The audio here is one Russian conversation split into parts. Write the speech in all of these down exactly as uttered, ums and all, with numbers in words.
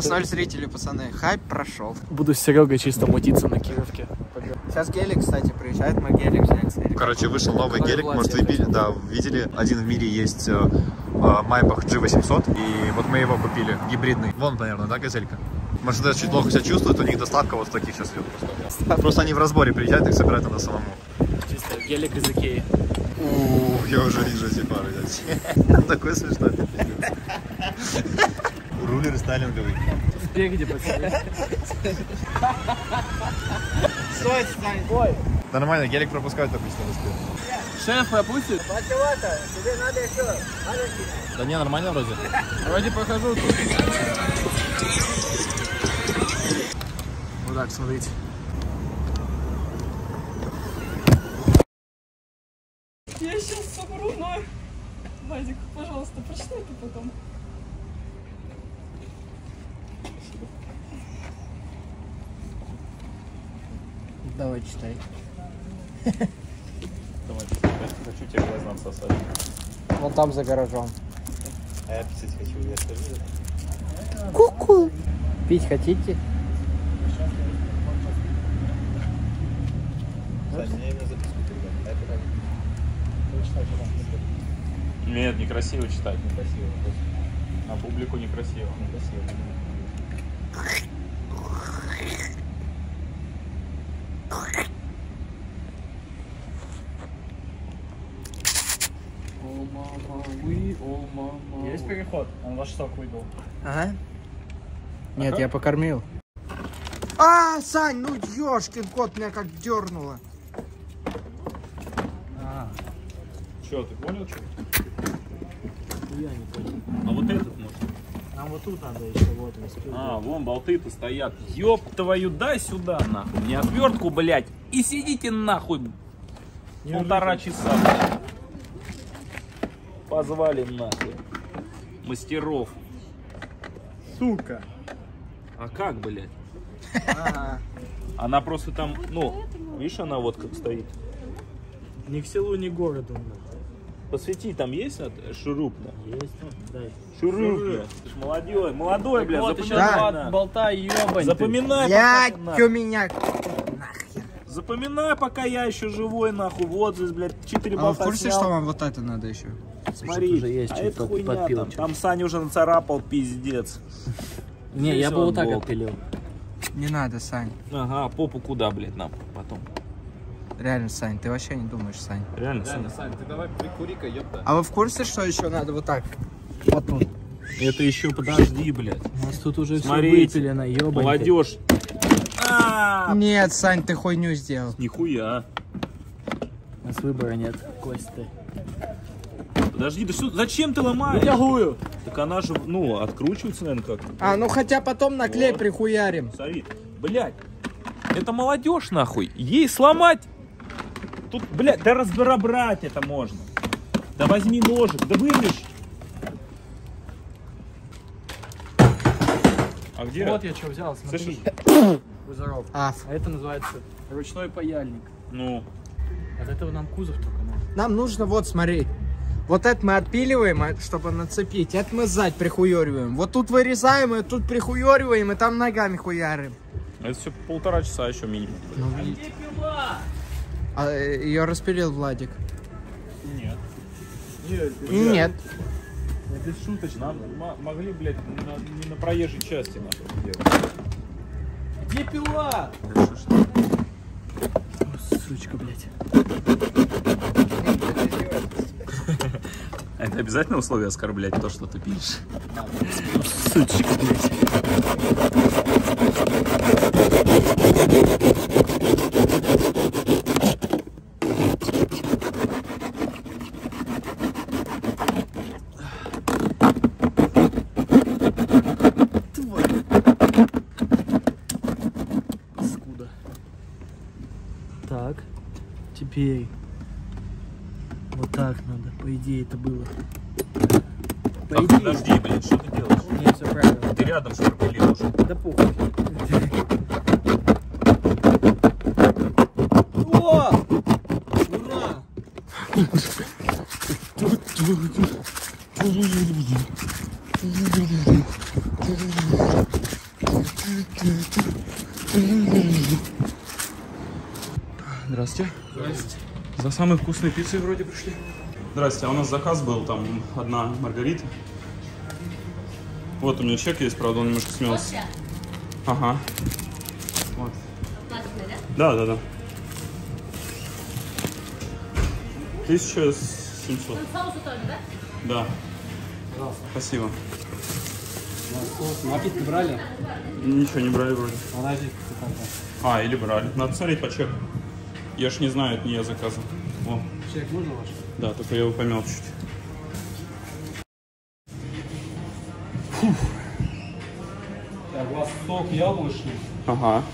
нас ноль зрителей, пацаны. Хайп прошел. Буду с Серегой чисто мутиться на Кировке. Сейчас гелик, кстати, приезжает, мы гелик взяли. Короче, вышел новый гелик, может, вы видели, да, видели. Один в мире есть э, Maybach джи восемьсот, и вот мы его купили, гибридный. Вон, наверное, да, газелька? Мерседес чуть плохо себя чувствует, у них доставка вот в таких сейчас идет. Просто они в разборе приезжают, их собирают надо самому. Чисто гелик из Икеи. Ух, я уже вижу эти пары, блядь. Такой смешной. Рулер стайлинговый. Спереди, пацаны. Стой, Сань. Ой. Нормально, гелик пропускают обычно в Москве. Шеф пропустит? Чего-то, тебе надо еще. Надо тебе. Да не, нормально вроде. Вроде прохожу. Вот так, смотрите. Я сейчас соберу, но... Вадик, пожалуйста, прочитай это потом. Давай, читай. Хочу тебе глазам сосать. Вон там за гаражом. А я писать хочу, я скажу. Ку-ку. Пить хотите? Нет, некрасиво читать. Некрасиво. На публику некрасиво. Некрасиво. Есть переход? Он ваш сок выдал. Ага. Нет, я покормил. А, Сань, ну ёшкин кот, меня как дернуло. А. Че, ты понял, что? Я не понял. А вот этот может. Нам вот тут надо еще, вот. А, вон болты-то стоят. Ёб твою, дай сюда, нахуй. Мне отвертку, блядь. И сидите нахуй. Не полтора часа, блядь. Позвали нахуй. Мастеров. Сука. А как, блядь? Ага. Она просто там, ну, видишь, она вот как стоит. Ни к селу, ни к городу. Посвети, там есть шуруп? Есть, дай. Шуруп, блядь. Ты ж молодой, молодой, блядь, Вот еще запоминай. два болта, ебань. Запоминай, Блядь, пока, чё меня... запоминай, пока я еще живой, нахуй. Вот здесь, блядь, четыре А вы в болта курсе, снял. что вам вот это надо еще? Смотри, уже есть а что-то это хуйня подпил, там. что-то. Там Саня уже нацарапал, пиздец. Не, Здесь я бы он вот так болт. отпилил. Не надо, Сань. Ага, попу куда, блядь, нам потом? Реально, Сань, ты вообще не думаешь, Сань. Реально, Саня? Сань, ты давай прикури-ка, ёпта. А вы в курсе, что еще надо вот так? Вот тут. Это еще подожди, блядь. У нас тут уже все Смотрите, выпилено, ебань. молодежь. А, Нет, Сань, ты хуйню сделал. нихуя. У нас выбора нет, Кость ты. Подожди, да что, зачем ты ломаешь? Тягую. Так она же, ну, откручивается, наверное, как-то. А, ну хотя потом на клей Вот. прихуярим. Смотри, блядь, это молодежь, нахуй. Ей сломать. Тут, блядь, да разбирать это можно. Да возьми ножик, да вырежь. А где? Вот я что взял, смотри. Слышишь? Бузаров. А, А это называется ручной паяльник. Ну, От этого нам кузов только надо. нам нужно, вот, смотри. Вот это мы отпиливаем, а, чтобы нацепить. Это мы сзади прихуёриваем. Вот тут вырезаем, и тут прихуёриваем, и там ногами хуярим. это все полтора часа еще минимум. Ну, видите. А ее распилил Владик. Нет. Нет. Без шуточно. Нам м- могли, блядь, на, не на проезжей части нахуй делать. Где пила? Сучка, блядь. Это обязательно условие оскорблять то, что ты пишешь? Сучка, блядь. Скуда. Так, теперь вот так надо, по идее это было. По Ах, идее. подожди, блядь, что ты делаешь? Нет, все правильно. Ты рядом шпаркулируешь. Да похуй. О! Ура! Здравствуйте. Здравствуйте. За самой вкусной пиццей вроде пришли. Здрасте, а у нас заказ был, там одна маргарита. Вот у меня чек есть, правда, он немножко смелся. Ага. Вот. Да, да, да. тысяча семьсот. Соусу тоже, да? Да. Пожалуйста. Спасибо. Напитки брали? Ничего не брали вроде. А напитки какой-то? А, или брали. Надо смотреть по чеку. Я ж не знаю, это не я заказывал. О. Чек можно ваш? Да, только я его помял чуть-чуть. Так, у вас сок яблочный. Ага.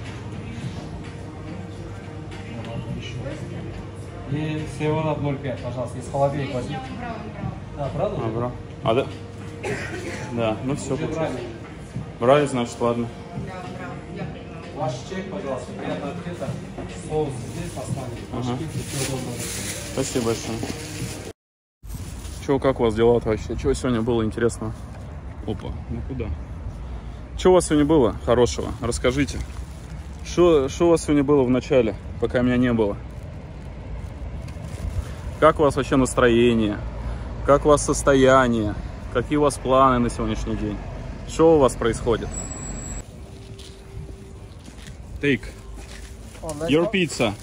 И севен ноль пять, пожалуйста. Из холодильника возьмите. А, правда? А, бра. А, да? Да, ну все. Уже брали. Брали, значит, ладно. Ваш чек, пожалуйста. Приятного аппетита. Соус здесь поставили. Ага. Всего доброго. Спасибо большое. Че, как у вас дела-то вообще? Чего сегодня было интересного? Опа, ну куда? Что у вас сегодня было хорошего? Расскажите. Что у вас сегодня было в начале, пока меня не было? Как у вас вообще настроение? Как у вас состояние? Какие у вас планы на сегодняшний день? Что у вас происходит? Take your pizza.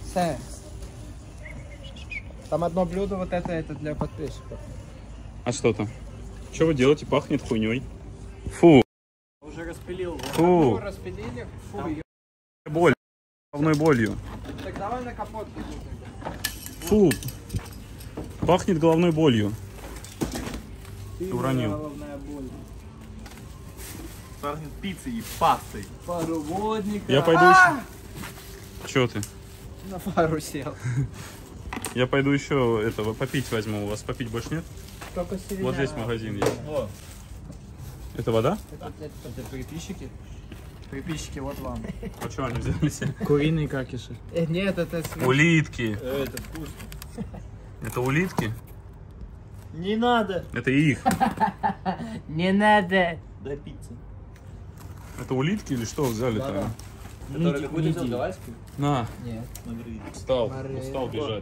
Там одно блюдо, вот это, это для подписчиков. А что там? Что вы делаете? Пахнет хуйней. Фу. Уже распилил. Фу. Распилили? Фу, ё- Боль. Головной болью. Так давай на капот. Фу. Пахнет головной болью. Ты уронил. Головная боль. Пахнет пиццей и пастой. Пароводника. Я пойду еще. Че ты? На фару сел. Я пойду еще этого попить возьму. У вас попить больше нет? Только сирена. Вот здесь магазин есть. О, Это вода? Это, это, это приписчики. Приписчики, вот вам. А что они взяли себе? Куриные какиши. Э, нет, это свиньи. Улитки. это вкусно. Это улитки? Не надо. Это их. Не надо. Дай пиццу. Это улитки или что взяли-то? Который какой-то взял гавайскую? На. Нет. Устал. Мария. Устал бежать.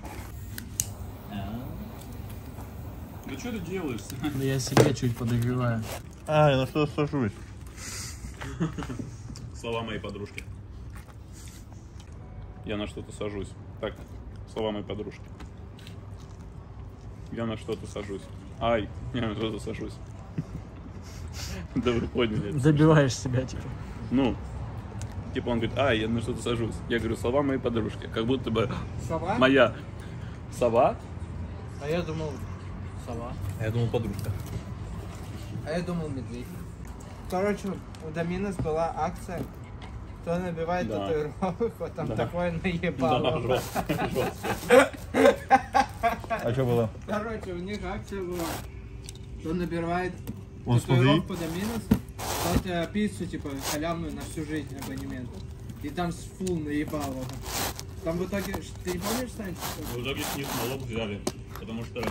Да что ты делаешь? Да я себе чуть подогреваю. А, я на что сажусь? Слова моей подружки. Я на что-то сажусь. Так, слова моей подружки. Я на что-то сажусь. Ай, я на что-то сажусь. Да вы поняли. Добиваешь себя, типа. Ну, типа он говорит, ай, я на что-то сажусь. Я говорю, слова моей подружки. Как будто бы Сова? моя сова. А я думал, сова. А я думал, подружка. А я думал, медведь. Короче, у Доминос была акция. Кто набивает Да. татуировок, вот там Да. такое наебало. Да, жестко, жестко. А что было? Короче, у них акция была. Кто набирает Он татуировку Доминос, тот э, пиццу, типа, халявную на всю жизнь абонемент. И там с фул наебало. Там в итоге, ты не помнишь, Сань? что- В итоге с них налог взяли, потому что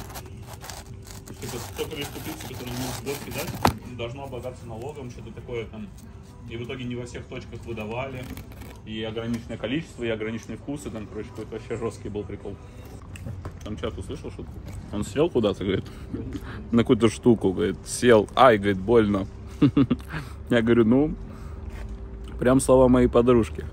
то количество пиццы, которое они в год кидать, должно облагаться налогом, что-то такое там. И в итоге не во всех точках выдавали, и ограниченное количество, и ограниченные вкусы, там, короче, какой-то вообще жесткий был прикол. Там чат услышал шутку? Он сел куда-то, говорит, на какую-то штуку, говорит, сел, ай, говорит, больно. Я говорю, ну, прям слова моей подружки.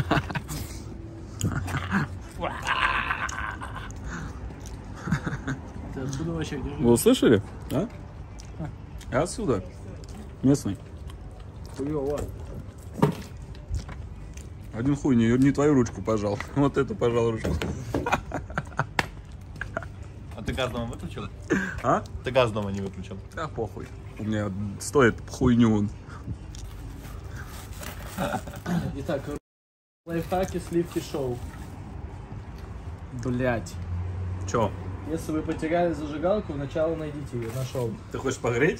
Ты откуда вообще? Где Вы услышали? А? Я отсюда. Местный. Хуёво. Один хуй не, не твою ручку пожал. Вот эту пожал ручку. А ты газ дома выключил? А? Ты газ дома не выключил. Да похуй. У меня стоит хуйню. Итак, лайфхаки сливки шоу. Блять. Чё? Если вы потеряли зажигалку, сначала найдите ее, нашел. Ты хочешь погреть?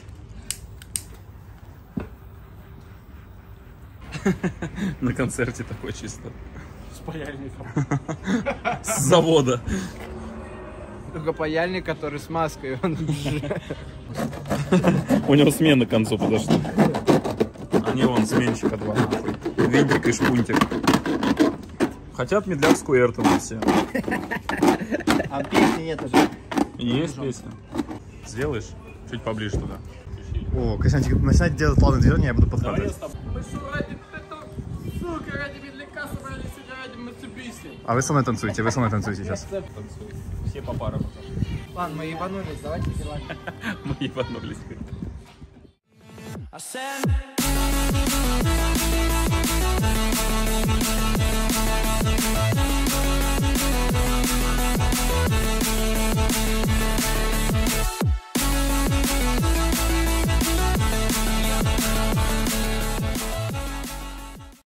На концерте такой чисто. С паяльником. С завода. Только паяльник, который с маской. Он... У него смена к концу подошла. Они вон сменщика два нахуй. Винтик и шпунтик. Хотят медлячскую Эртона все. А песни нет уже. Есть песня. Сделаешь? Чуть поближе туда. О, Костянтик, начинать делать плавное движение, я буду подхватывать. Мы что, ради этого, сука, ради медляка собрались сюда, ради Мацубиси. А вы со мной танцуете, вы со мной танцуете сейчас. Все по парам. Ладно, мы ебанулись, давайте делать. Мы ебанулись. I said